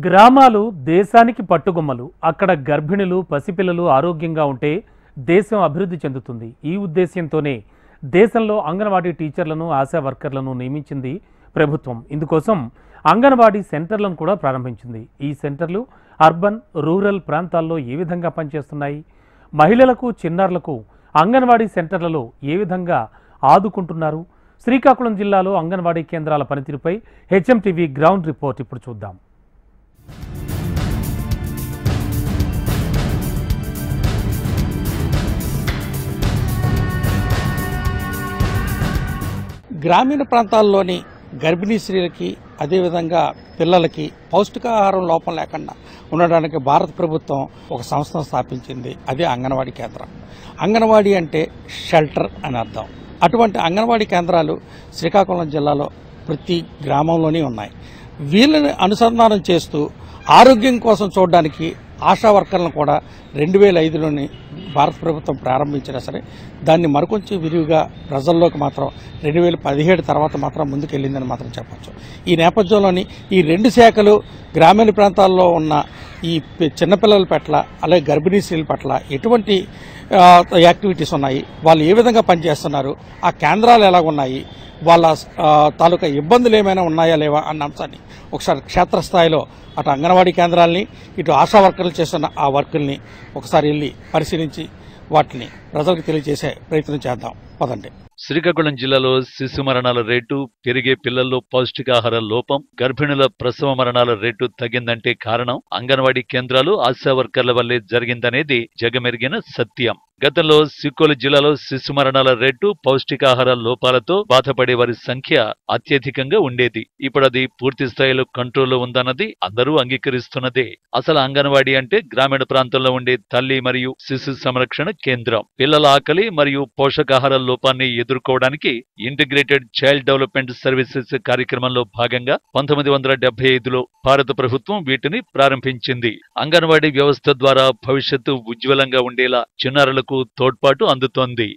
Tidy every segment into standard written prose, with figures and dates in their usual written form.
గ్రామాలు దేశానికి పట్టుగొమ్మలు. అక్కడ గర్భిణులు, పసిపిల్లలు ఆరోగ్యంగా ఉంటే దేశం అభివృద్ధి చెందుతుంది. ఈ ఉద్దేశ్యంతోనే దేశంలో అంగన్వాడీ టీచర్లను, ఆశా వర్కర్లను నియమించింది ప్రభుత్వం. ఇందుకోసం అంగన్వాడీ సెంటర్లను కూడా ప్రారంభించింది. ఈ సెంటర్లు అర్బన్, రూరల్ ప్రాంతాల్లో ఏ విధంగా పనిచేస్తున్నాయి, మహిళలకు, చిన్నారులకు అంగన్వాడీ సెంటర్లలో ఏ విధంగా ఆదుకుంటున్నారు, శ్రీకాకుళం జిల్లాలో అంగన్వాడీ కేంద్రాల పనితీరుపై హెచ్ఎంటీవీ గ్రౌండ్ రిపోర్ట్ ఇప్పుడు చూద్దాం. గ్రామీణ ప్రాంతాల్లోని గర్భిణీ స్త్రీలకి అదేవిధంగా పిల్లలకి పౌష్టికాహారం లోపం లేకుండా ఉండడానికి భారత ప్రభుత్వం ఒక సంస్థను స్థాపించింది. అదే అంగన్వాడీ కేంద్రం. అంగన్వాడీ అంటే షెల్టర్ అని అర్థం. అటువంటి అంగన్వాడీ కేంద్రాలు శ్రీకాకుళం జిల్లాలో ప్రతి గ్రామంలోనే ఉన్నాయి. వీళ్ళని అనుసంధానం చేస్తూ ఆరోగ్యం కోసం చూడడానికి ఆశా వర్కర్లను కూడా 2005లోని భారత ప్రభుత్వం ప్రారంభించినా సరే దాన్ని మరికొంచెం విరివిగా ప్రజల్లోకి మాత్రం 2017 తర్వాత మాత్రం ముందుకెళ్ళిందని మాత్రం చెప్పచ్చు. ఈ నేపథ్యంలోని ఈ రెండు శాఖలు గ్రామీణ ప్రాంతాల్లో ఉన్న ఈ చిన్నపిల్లల పట్ల అలాగే గర్భిణీ స్త్రీల పట్ల ఎటువంటి యాక్టివిటీస్ ఉన్నాయి, వాళ్ళు ఏ విధంగా పనిచేస్తున్నారు, ఆ కేంద్రాలు ఎలా ఉన్నాయి, వాళ్ళ తాలూకా ఇబ్బందులు ఏమైనా ఉన్నాయా లేవా అన్న అంశాన్ని ఒకసారి క్షేత్రస్థాయిలో అటు అంగన్వాడీ కేంద్రాలని ఇటు ఆశా వర్కర్లు చేస్తున్న ఆ వర్కుల్ని ఒకసారి వెళ్ళి పరిశీలించి వాటిని ప్రజలకు తెలియజేసే ప్రయత్నం చేద్దాం. పదండి. శ్రీకాకుళం జిల్లాలో శిశు మరణాల రేటు పెరిగే, పిల్లల్లో పౌష్టికాహార లోపం, గర్భిణుల ప్రసవ మరణాల రేటు తగ్గిందంటే కారణం అంగన్వాడీ కేంద్రాలు, ఆశా వర్కర్ల వల్లే జరిగిందనేది జగమెరిగిన సత్యం. గతంలో సిక్కోలు జిల్లాలో శిశు మరణాల రేటు, పౌష్టికాహార లోపాలతో బాధపడే వారి సంఖ్య అత్యధికంగా ఉండేది. ఇప్పుడు అది పూర్తి స్థాయిలో కంట్రోల్లో ఉందన్నది అందరూ అంగీకరిస్తున్నదే. అసలు అంగన్వాడీ అంటే గ్రామీణ ప్రాంతంలో ఉండే తల్లి మరియు శిశు సంరక్షణ కేంద్రం. పిల్లల ఆకలి మరియు పోషకాహార లోపాన్ని ఎదుర్కోవడానికి ఇంటిగ్రేటెడ్ చైల్డ్ డెవలప్మెంట్ సర్వీసెస్ కార్యక్రమంలో భాగంగా 1975లో భారత ప్రభుత్వం వీటిని ప్రారంభించింది. అంగన్వాడీ వ్యవస్థ ద్వారా భవిష్యత్తు ఉజ్వలంగా ఉండేలా చిన్నారులకు తోడ్పాటు అందుతోంది.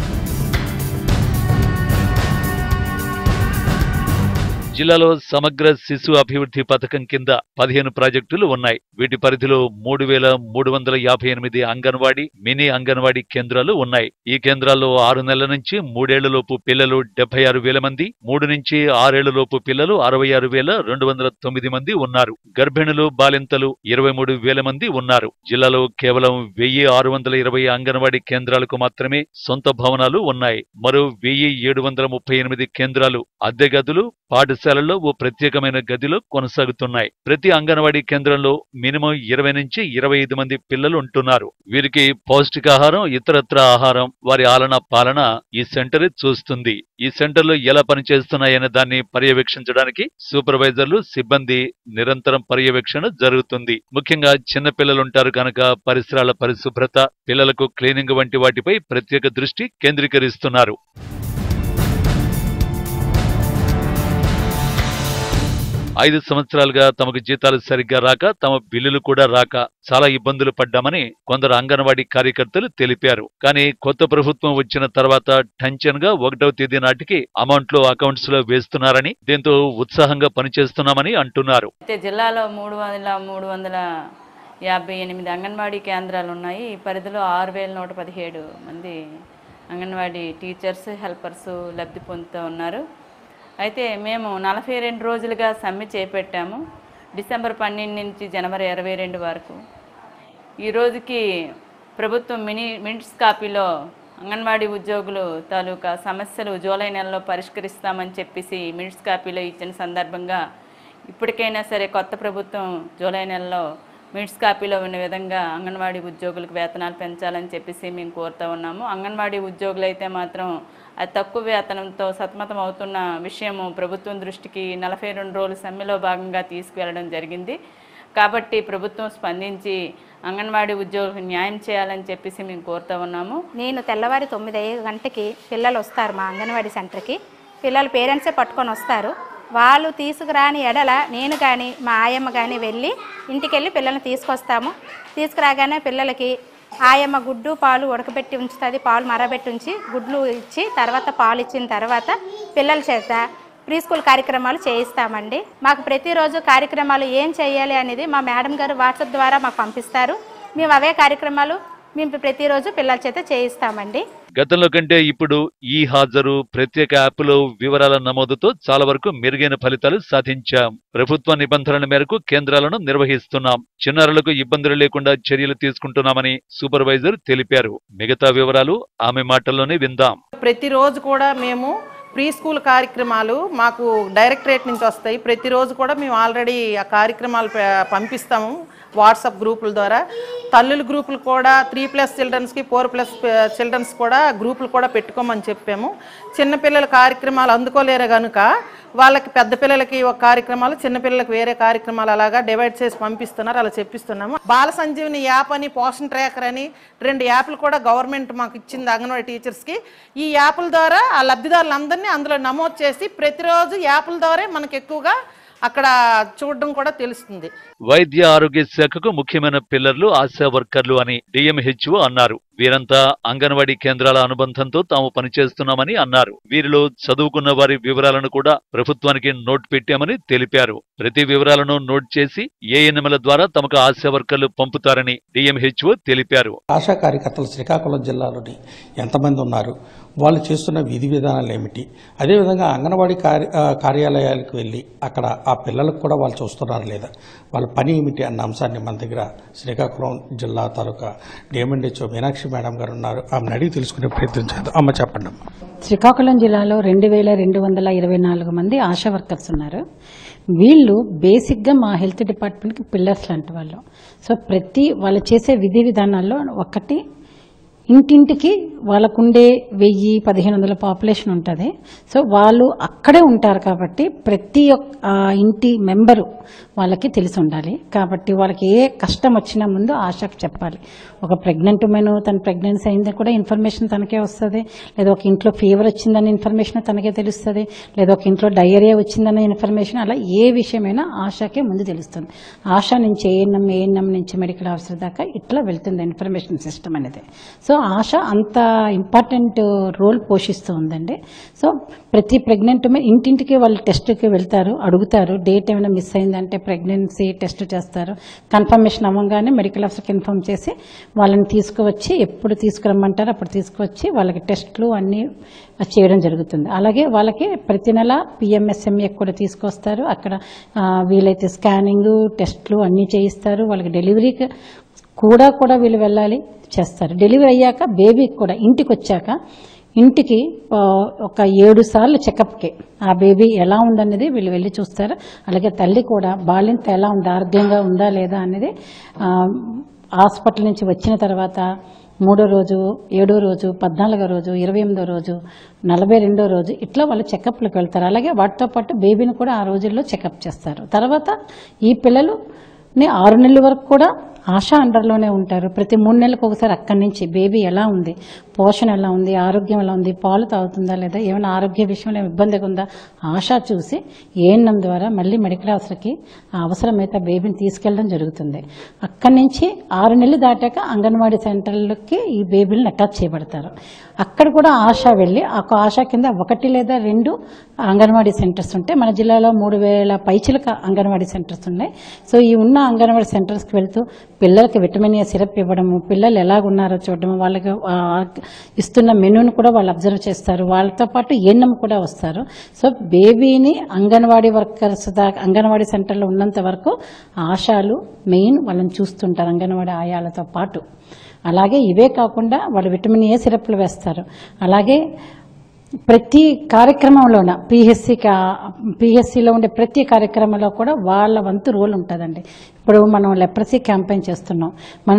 జిల్లాలో సమగ్ర శిశు అభివృద్ధి పథకం కింద 15 ప్రాజెక్టులు ఉన్నాయి. వీటి పరిధిలో 3,358 అంగన్వాడీ, మినీ అంగన్వాడీ కేంద్రాలు ఉన్నాయి. ఈ కేంద్రాల్లో 6 నెలల నుంచి 3 ఏళ్లలోపు పిల్లలు 76,000 మంది, 3 నుంచి 6 ఏళ్లలోపు పిల్లలు 66,209 మంది ఉన్నారు. గర్భిణులు, బాలింతలు 23,000 మంది ఉన్నారు. జిల్లాలో కేవలం 1,620 అంగన్వాడీ కేంద్రాలకు మాత్రమే సొంత భవనాలు ఉన్నాయి. మరో 1,738 కేంద్రాలు అద్దె గదులు, పాఠశాలల్లో ఓ ప్రత్యేకమైన గదిలో కొనసాగుతున్నాయి. ప్రతి అంగన్వాడీ కేంద్రంలో మినిమం 20 నుంచి 25 మంది పిల్లలు ఉంటున్నారు. వీరికి పౌష్టికాహారం, ఇతరత్ర ఆహారం, వారి ఆలన పాలన ఈ సెంటరే చూస్తుంది. ఈ సెంటర్లు ఎలా పనిచేస్తున్నాయనే దాన్ని పర్యవేక్షించడానికి సూపర్వైజర్లు, సిబ్బంది నిరంతరం పర్యవేక్షణ జరుగుతుంది. ముఖ్యంగా చిన్న పిల్లలుంటారు కనుక పరిసరాల పరిశుభ్రత, పిల్లలకు క్లీనింగ్ వంటి వాటిపై ప్రత్యేక దృష్టి కేంద్రీకరిస్తున్నారు. 5 సంవత్సరాలుగా తమకు జీతాలు సరిగ్గా రాక, తమ బిల్లులు కూడా రాక చాలా ఇబ్బందులు పడ్డామని కొందరు అంగన్వాడీ కార్యకర్తలు తెలిపారు. కానీ కొత్త ప్రభుత్వం వచ్చిన తర్వాత టెన్షన్ గా 1వ తేదీ నాటికి అమౌంట్లు అకౌంట్స్ లో వేస్తున్నారని, దీంతో ఉత్సాహంగా పనిచేస్తున్నామని అంటున్నారు. జిల్లాలో 3,358 అంగన్వాడీ కేంద్రాలు ఉన్నాయి. ఈ పరిధిలో 6,117 మంది అంగన్వాడీ టీచర్స్, హెల్పర్స్ లబ్ధి పొందుతూ ఉన్నారు. అయితే మేము 42 రోజులుగా సమ్మె చేపట్టాము. డిసెంబర్ 12 నుంచి జనవరి 22 వరకు. ఈ రోజుకి ప్రభుత్వం మినిట్స్ కాపీలో అంగన్వాడీ ఉద్యోగులు తాలూకా సమస్యలు జూలై నెలలో పరిష్కరిస్తామని చెప్పేసి మినిట్స్ కాపీలో ఇచ్చిన సందర్భంగా ఇప్పటికైనా సరే కొత్త ప్రభుత్వం జూలై నెలలో మినిట్స్ కాపీలో ఉన్న విధంగా అంగన్వాడీ ఉద్యోగులకు వేతనాలు పెంచాలని చెప్పేసి మేము కోరుతూ ఉన్నాము. అంగన్వాడీ ఉద్యోగులు అయితే మాత్రం అది తక్కువ వేతనంతో సతమతం అవుతున్న విషయము ప్రభుత్వం దృష్టికి 42 రోజుల సమ్మెలో భాగంగా తీసుకువెళ్ళడం జరిగింది. కాబట్టి ప్రభుత్వం స్పందించి అంగన్వాడీ ఉద్యోగులకు న్యాయం చేయాలని చెప్పేసి మేము కోరుతూ ఉన్నాము. నేను తెల్లవారి 9 గంటకి పిల్లలు వస్తారు మా అంగన్వాడీ సెంటర్కి. పిల్లలు పేరెంట్సే పట్టుకొని వస్తారు. వాళ్ళు తీసుకురాని ఎడల నేను కానీ మా ఆయమ్మ కానీ వెళ్ళి ఇంటికి పిల్లల్ని తీసుకొస్తాము. తీసుకురాగానే పిల్లలకి ఆయమ్మ గుడ్డు పాలు ఉడకబెట్టి ఉంచుతుంది, పాలు మరబెట్టి ఉంచి గుడ్లు ఇచ్చి తర్వాత పాలు ఇచ్చిన తర్వాత పిల్లల చేత ప్రీ స్కూల్ కార్యక్రమాలు చేయిస్తామండి. మాకు ప్రతిరోజు కార్యక్రమాలు ఏం చేయాలి అనేది మా మేడం గారు వాట్సాప్ ద్వారా మాకు పంపిస్తారు. మేము అవే కార్యక్రమాలు మేము ప్రతిరోజు పిల్లల చేత చేయిస్తామండి. గతంలో కంటే ఇప్పుడు ఈ హాజరు ప్రత్యేక యాప్లో వివరాల నమోదుతో చాలా వరకు మెరుగైన ఫలితాలు సాధించాం. ప్రభుత్వ నిబంధనల మేరకు కేంద్రాలను నిర్వహిస్తున్నాం. చిన్నారులకు ఇబ్బందులు లేకుండా చర్యలు తీసుకుంటున్నామని సూపర్వైజర్ తెలిపారు. మిగతా వివరాలు ఆమె మాటల్లోనే విందాం. ప్రతిరోజు కూడా మేము ప్రీ స్కూల్ కార్యక్రమాలు మాకు డైరెక్టరేట్ నుంచి వస్తాయి. ప్రతిరోజు కూడా మేము ఆల్రెడీ ఆ కార్యక్రమాలు పంపిస్తాము వాట్సాప్ గ్రూపుల ద్వారా. తల్లుల గ్రూపులు కూడా 3+ చిల్డ్రన్స్కి 4+ చిల్డ్రన్స్ కూడా గ్రూపులు కూడా పెట్టుకోమని చెప్పాము. చిన్నపిల్లల కార్యక్రమాలు అందుకోలేరు కనుక వాళ్ళకి పెద్ద పిల్లలకి ఒక కార్యక్రమాలు, చిన్నపిల్లలకి వేరే కార్యక్రమాలు అలాగా డివైడ్ చేసి పంపిస్తున్నారు. అలా చెప్పిస్తున్నాము. బాల సంజీవని యాప్ అని, పోషణ ట్రాకర్ అని 2 యాప్లు కూడా గవర్నమెంట్ మాకు ఇచ్చింది అంగన్వాడీ టీచర్స్కి. ఈ యాప్ల ద్వారా ఆ లబ్ధిదారులందరినీ అందులో నమోదు చేసి ప్రతిరోజు యాప్ల ద్వారా మనకు ఎక్కువగా అక్కడ చూడడం కూడా తెలుస్తుంది. వైద్య ఆరోగ్య శాఖకు ముఖ్యమైన పిల్లర్లు ఆశా వర్కర్లు అని డిఎంహెచ్ఓ అన్నారు. వీరంతా అంగన్వాడీ కేంద్రాల అనుబంధంతో తాము పనిచేస్తున్నామని అన్నారు. వీరిలో చదువుకున్న వారి వివరాలను కూడా ప్రభుత్వానికి నోట్ పెట్టామని తెలిపారు. ప్రతి వివరాలను నోట్ చేసి ఏఎన్ఎంల ద్వారా తమకు ఆశా వర్కర్లు పంపుతారని డిఎంహెచ్ఓ తెలిపారు. ఆశా కార్యకర్తలు శ్రీకాకుళం జిల్లాలోని ఎంతమంది ఉన్నారు, వాళ్ళు చేస్తున్న విధి విధానాలు ఏమిటి, అదేవిధంగా అంగన్వాడీ కార్యాలయాలకు వెళ్ళి అక్కడ ఆ పిల్లలకు కూడా వాళ్ళు చూస్తున్నారు లేదా, వాళ్ళ పని ఏమిటి అన్న అంశాన్ని మన దగ్గర శ్రీకాకుళం జిల్లా తాలూకా డిఎంహెచ్ఓ మీనాక్షి మేడం గారు ఉన్నారు. ఆమెను అడిగి తెలుసుకునే ప్రయత్నం చేద్దాం. అమ్మ చెప్పండి అమ్మ. శ్రీకాకుళం జిల్లాలో 2224 మంది ఆశా వర్కర్స్ ఉన్నారు. వీళ్ళు బేసిక్గా మా హెల్త్ డిపార్ట్మెంట్కి పిల్లర్స్ లాంటి వాళ్ళు. సో వాళ్ళు చేసే విధి విధానాల్లో ఒకటి, ఇంటింటికి వాళ్ళకుండే 1000-1500 పాపులేషన్ ఉంటుంది. సో వాళ్ళు అక్కడే ఉంటారు కాబట్టి ప్రతి ఒక్క ఇంటి మెంబరు వాళ్ళకి తెలిసి ఉండాలి. కాబట్టి వాళ్ళకి ఏ కష్టం వచ్చినా ముందు ఆశకు చెప్పాలి. ఒక ప్రెగ్నెంట్ ఉమెన్ తన ప్రెగ్నెన్సీ అయిందని కూడా ఇన్ఫర్మేషన్ తనకే వస్తుంది, లేదా ఒక ఇంట్లో ఫీవర్ వచ్చిందన్న ఇన్ఫర్మేషన్ తనకే తెలుస్తుంది, లేదా ఒక ఇంట్లో డయేరియా వచ్చిందన్న ఇన్ఫర్మేషన్, అలా ఏ విషయమైనా ఆశకే ముందు తెలుస్తుంది. ఆశా నుంచి ఏఎన్ఎం నుంచి మెడికల్ ఆఫీసర్ దాకా ఇట్లా వెళ్తుంది ఇన్ఫర్మేషన్ సిస్టమ్ అనేది. సో ఆశ అంత ఇంపార్టెంట్ రోల్ పోషిస్తూ ఉందండి. సో ప్రతి ప్రెగ్నెంట్ ఉమెన్ ఇంటింటికి వాళ్ళు టెస్ట్కి వెళ్తారు, అడుగుతారు. డేట్ ఏమైనా మిస్ అయిందంటే ప్రెగ్నెన్సీ టెస్ట్ చేస్తారు. కన్ఫర్మేషన్ అవ్వగానే మెడికల్ ఆఫీసర్కి ఇన్ఫార్మ్ చేసి వాళ్ళని తీసుకువచ్చి ఎప్పుడు తీసుకురమ్మంటారో అప్పుడు తీసుకువచ్చి వాళ్ళకి టెస్టులు అన్నీ చేయడం జరుగుతుంది. అలాగే వాళ్ళకి ప్రతి నెల PMSME కూడా తీసుకొస్తారు. అక్కడ వీలైతే స్కానింగ్ టెస్టులు అన్నీ చేయిస్తారు. వాళ్ళకి డెలివరీకి కూడా వీళ్ళు వెళ్ళాలి, చేస్తారు. డెలివరీ అయ్యాక బేబీకి కూడా ఇంటికి వచ్చాక ఇంటికి ఒక 7 సార్లు చెకప్కి ఆ బేబీ ఎలా ఉందనేది వీళ్ళు వెళ్ళి చూస్తారు. అలాగే తల్లి కూడా బాలింత ఎలా ఉంది, ఆరోగ్యంగా ఉందా లేదా అనేది హాస్పిటల్ నుంచి వచ్చిన తర్వాత 3వ రోజు, 7వ రోజు, 14వ రోజు, 28వ రోజు, 42వ రోజు ఇట్లా వాళ్ళు చెకప్లకు వెళ్తారు. అలాగే వాటితో పాటు బేబీని కూడా ఆ రోజుల్లో చెకప్ చేస్తారు. తర్వాత ఈ పిల్లలుని 6 నెలల వరకు కూడా ఆశా అండర్లోనే ఉంటారు. ప్రతి 3 నెలలకు ఒకసారి అక్కడి నుంచి బేబీ ఎలా ఉంది, పోషణ ఎలా ఉంది, ఆరోగ్యం ఎలా ఉంది, పాలు తాగుతుందా లేదా, ఏమైనా ఆరోగ్య విషయంలో ఇబ్బందిగా ఉందా ఆశా చూసి ఏఎన్ఎం ద్వారా మళ్ళీ మెడికల్ ఆఫీసర్కి అవసరమైతే బేబీని తీసుకెళ్ళడం జరుగుతుంది. అక్కడి నుంచి 6 నెలలు దాటాక అంగన్వాడీ సెంటర్లకి ఈ బేబీలను అటాచ్ చేయబడతారు. అక్కడ కూడా ఆశా వెళ్ళి ఆశా కింద 1 లేదా 2 అంగన్వాడీ సెంటర్స్ ఉంటాయి. మన జిల్లాలో 3000 పైచిలక అంగన్వాడీ సెంటర్స్ ఉన్నాయి. సో ఈ ఉన్న అంగన్వాడీ సెంటర్స్కి వెళ్తూ పిల్లలకి విటమిన్ ఏ సిరప్ ఇవ్వడము, పిల్లలు ఎలాగున్నారో చూడడము, వాళ్ళకి ఇస్తున్న మెనూను కూడా వాళ్ళు అబ్జర్వ్ చేస్తారు. వాళ్ళతో పాటు ఏఎన్ఎం కూడా వస్తారు. సో బేబీని అంగన్వాడీ వర్కర్స్ అంగన్వాడీ సెంటర్లో ఉన్నంత వరకు ఆశాలు మెయిన్ వాళ్ళని చూస్తుంటారు అంగన్వాడీ ఆయాలతో పాటు. అలాగే ఇవే కాకుండా వాళ్ళు విటమిన్ ఏ సిరప్లు వేస్తారు. అలాగే ప్రతి కార్యక్రమంలోన పిహెచ్సిలో ఉండే ప్రతి కార్యక్రమంలో కూడా వాళ్ళ వంతు రోల్ ఉంటుందండి. ఇప్పుడు మనం లెప్రసీ క్యాంపెయిన్ చేస్తున్నాం. మనం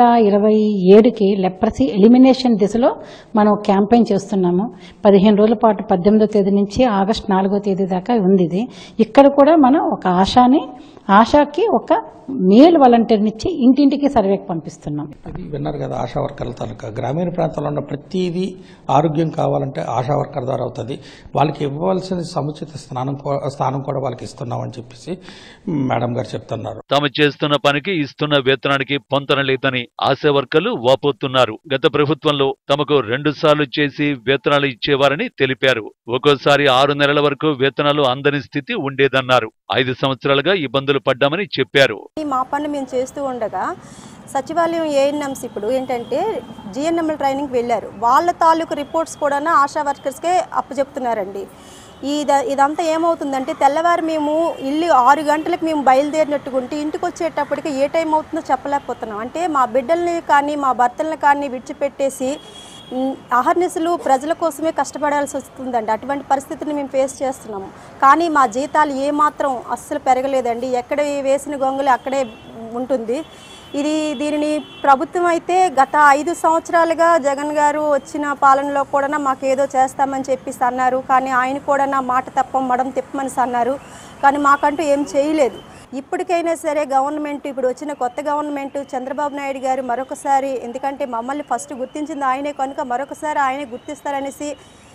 2027కి లెప్రసీ ఎలిమినేషన్ దిశలో మనం క్యాంపెయిన్ చేస్తున్నాము. 15 రోజుల పాటు 18వ తేదీ నుంచి ఆగస్టు 4వ తేదీ దాకా ఉంది ఇది. ఇక్కడ కూడా మనం ఒక ఆశాకి ఒక మేల్ వాలంటీర్ని ఇచ్చి ఇంటింటికి సర్వేకి పంపిస్తున్నాం. ఇది విన్నారు కదా ఆశా వర్కర్ల తాలూకా. గ్రామీణ ప్రాంతాల్లో ఉన్న ప్రతిదీ ఆరోగ్యం కావాలంటే ఆశా వర్కర్ ద్వారా అవుతుంది. వాళ్ళకి ఇవ్వవలసిన సముచిత స్థానం కూడా వాళ్ళకి ఇస్తున్నామని చెప్పేసి మేడం గారు చెప్తున్నారు. తాము చేస్తున్న పనికి ఇస్తున్న వేతనానికి పొంతన లేదని ఆశా వర్కర్లు వాపోతున్నారు. గత ప్రభుత్వంలో తమకు 2 సార్లు చేసి వేతనాలు ఇచ్చేవారని తెలిపారు. ఒక్కోసారి 6 నెలల వరకు వేతనాలు అందని స్థితి ఉండేదన్నారు. 5 సంవత్సరాలుగా ఇబ్బందులు పడ్డామని చెప్పారు. మా పని మేము చేస్తూ ఉండగా సచివాలయం ఏఎన్ఎంస్ ఇప్పుడు ఏంటంటే జిఎన్ఎంఎల్ ట్రైనింగ్ వెళ్ళారు. వాళ్ళ తాలూకు రిపోర్ట్స్ కూడా ఆశా వర్కర్స్కే అప్పచెప్తున్నారండి. ఇదంతా ఏమవుతుందంటే తెల్లవారు మేము ఇల్లు 6 గంటలకు మేము బయలుదేరినట్టుకుంటే ఇంటికి వచ్చేటప్పటికి ఏ టైం అవుతుందో చెప్పలేకపోతున్నాం. అంటే మా బిడ్డల్ని కానీ మా భర్తల్ని కానీ విడిచిపెట్టేసి అహర్నిశలు ప్రజల కోసమే కష్టపడాల్సి వస్తుందండి. అటువంటి పరిస్థితిని మేము ఫేస్ చేస్తున్నాము. కానీ మా జీతాలు ఏమాత్రం అస్సలు పెరగలేదండి. ఎక్కడ వేసిన గొంగలు అక్కడే ఉంటుంది. దీనిని ప్రభుత్వం అయితే గత 5 సంవత్సరాలుగా జగన్ గారు వచ్చిన పాలనలో కూడా మాకేదో చేస్తామని చెప్పేసి అన్నారు. కానీ ఆయన కూడా మాట తప్ప మడం తిప్పమని అన్నారు. కానీ మాకంటూ ఏం చేయలేదు. ఇప్పటికైనా సరే గవర్నమెంట్ ఇప్పుడు వచ్చిన కొత్త గవర్నమెంట్ చంద్రబాబు నాయుడు గారు మరొకసారి, ఎందుకంటే మమ్మల్ని ఫస్ట్ గుర్తించింది ఆయనే కనుక మరొకసారి ఆయనే గుర్తిస్తారనేసి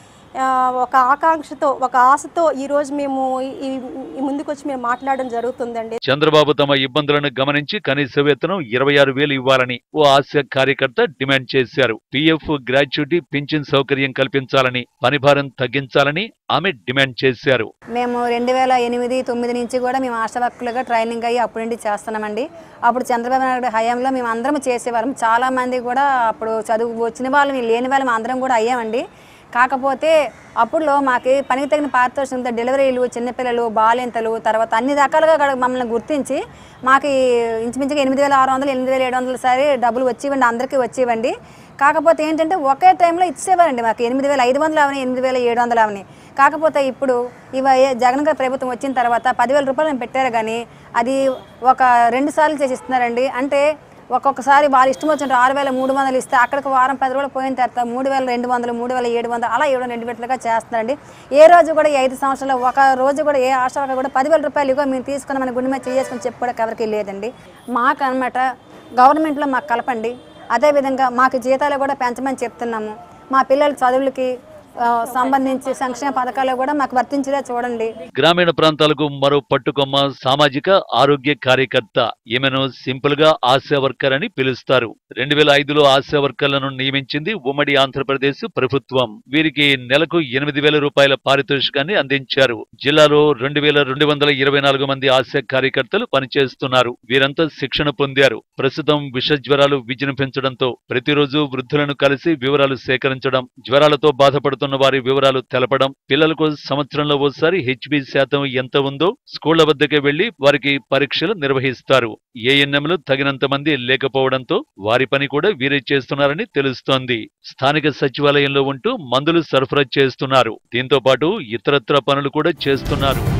ఒక ఆకాంక్షతో ఒక ఆశతో ఈరోజు మేము ముందుకొచ్చి మేము మాట్లాడడం జరుగుతుందండి. చంద్రబాబు తమ ఇబ్బందులను గమనించి కనీస వేతనం 26,000 ఇవ్వాలని ఓ ఆశా కార్యకర్త డిమాండ్ చేశారు. పీఎఫ్, గ్రాట్యుటీ, పింఛన్ సౌకర్యం కల్పించాలని, పనిభారం తగ్గించాలని ఆమె డిమాండ్ చేశారు. మేము 2008-9 నుంచి కూడా మేము ఆశా వర్కర్లుగా ట్రైనింగ్ అయ్యి అప్పుడు నుండి చేస్తున్నామండి. అప్పుడు చంద్రబాబు నాయుడు హయాంలో మేము అందరం చేసేవాళ్ళం. చాలా మంది కూడా అప్పుడు చదువు వచ్చిన వాళ్ళు లేని వాళ్ళు అందరం కూడా అయ్యామండి. కాకపోతే అప్పుడులో మాకు పనికి తగిన పారితోషికంతో డెలివరీలు, చిన్నపిల్లలు, బాలింతలు, తర్వాత అన్ని రకాలుగా మమ్మల్ని గుర్తించి మాకు ఇంచుమించుగా 8,600, 8,700 సరే డబ్బులు వచ్చేవండి, అందరికీ వచ్చేవండి. కాకపోతే ఏంటంటే ఒకే టైంలో ఇచ్చేవారండి మాకు 8,500 అవని, 8,700 అవని. కాకపోతే ఇప్పుడు జగన్ గారి ప్రభుత్వం వచ్చిన తర్వాత 10,000 రూపాయలు పెట్టారు. కానీ అది ఒక 2 సార్లు చేసి ఇస్తున్నారండి. అంటే ఒక్కొక్కసారి వాళ్ళు ఇష్టం వచ్చినట్టు 6,300 ఇస్తే అక్కడికి వారం 10 రోజులు పోయిన తర్వాత 3,200, 3,700 అలా ఇవ్వడం 2 విడతలుగా చేస్తున్నారండి. ఏ రోజు కూడా ఈ 5 సంవత్సరాలు ఒక రోజు కూడా ఏ ఆశ కూడా 10,000 రూపాయలు ఇవ్వ మేము తీసుకున్నామని గుండె మీద చేసుకుని చెప్పుకోవడానికి ఎవరికి లేదండి. మాకు అనమాట గవర్నమెంట్లో మాకు కలపండి. అదేవిధంగా మాకు జీతాలు కూడా పెంచమని చెప్తున్నాము. మా పిల్లల చదువులకి సంబంధించి సంక్షేమ పథకాలు కూడా మాకు వర్తించేలా చూడండి. గ్రామీణ ప్రాంతాలకు మరో పట్టుకొమ్మ సామాజిక ఆరోగ్య కార్యకర్త. ఈమెను సింపుల్ గా ఆశా వర్కర్ అని పిలుస్తారు. 2005లో ఆశా వర్కర్లను నియమించింది ఉమ్మడి ఆంధ్రప్రదేశ్ ప్రభుత్వం. వీరికి నెలకు 8,000 రూపాయల పారితోషికాన్ని అందించారు. జిల్లాలో 2,224 మంది ఆశా కార్యకర్తలు పనిచేస్తున్నారు. వీరంతా శిక్షణ పొందారు. ప్రస్తుతం విష జ్వరాలు విజృంభించడంతో ప్రతిరోజు వృద్ధులను కలిసి వివరాలు సేకరించడం, జ్వరాలతో బాధపడుతున్న వారి వివరాలు తెలపడం, పిల్లలకు సంవత్సరంలో ఓసారి హెచ్బి శాతం ఎంత ఉందో స్కూళ్ల వద్దకే వెళ్లి వారికి పరీక్షలు నిర్వహిస్తారు. ఏఎన్ఎంలు తగినంత మంది లేకపోవడంతో వారి పని కూడా వీరే చేస్తున్నారని తెలుస్తోంది. స్థానిక సచివాలయంలో ఉంటూ మందులు సరఫరా చేస్తున్నారు. దీంతో పాటు ఇతరత్ర పనులు కూడా చేస్తున్నారు.